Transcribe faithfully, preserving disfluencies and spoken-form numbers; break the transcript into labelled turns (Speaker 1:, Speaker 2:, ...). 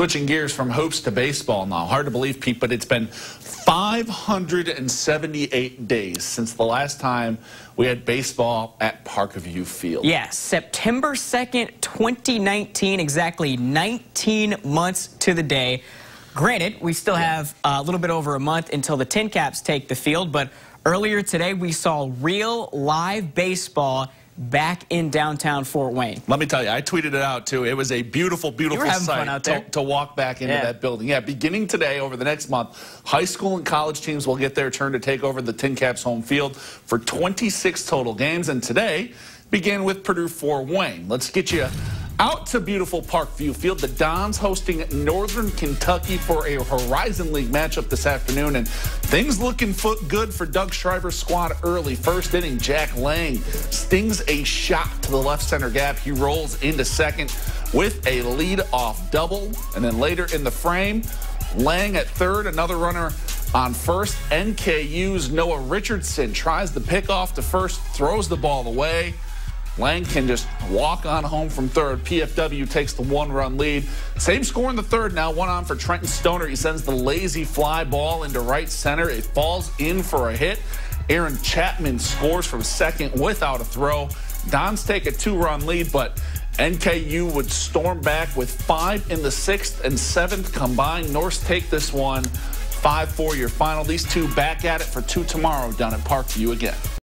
Speaker 1: Switching gears from hoops to baseball now. Hard to believe, Pete, but it's been five hundred seventy-eight days since the last time we had baseball at Parkview Field.
Speaker 2: Yes, September second, twenty nineteen, exactly nineteen months to the day. Granted, we still have a little bit over a month until the Tin Caps take the field, but earlier today we saw real live baseball back in downtown Fort Wayne.
Speaker 1: Let me tell you, I tweeted it out too. It was a beautiful, beautiful sight to, to walk back into
Speaker 2: yeah.
Speaker 1: that building. Yeah, beginning today, over the next month, high school and college teams will get their turn to take over the Tin Caps home field for twenty-six total games. And today began with Purdue Fort Wayne. Let's get you out to beautiful Parkview Field. The Dons hosting Northern Kentucky for a Horizon League matchup this afternoon, and things looking foot good for Doug Shriver's squad early. First inning, Jack Lang stings a shot to the left center gap. He rolls into second with a lead-off double, and then later in the frame, Lang at third, another runner on first. N K U's Noah Richardson tries the pick off to first, throws the ball away. Lang can just walk on home from third. P F W takes the one-run lead. Same score in the third now. One on for Trenton Stoner. He sends the lazy fly ball into right center. It falls in for a hit. Aaron Chapman scores from second without a throw. Dons take a two-run lead, but N K U would storm back with five in the sixth and seventh combined. Norse take this one five four your final. These two back at it for two tomorrow down at Parkview again.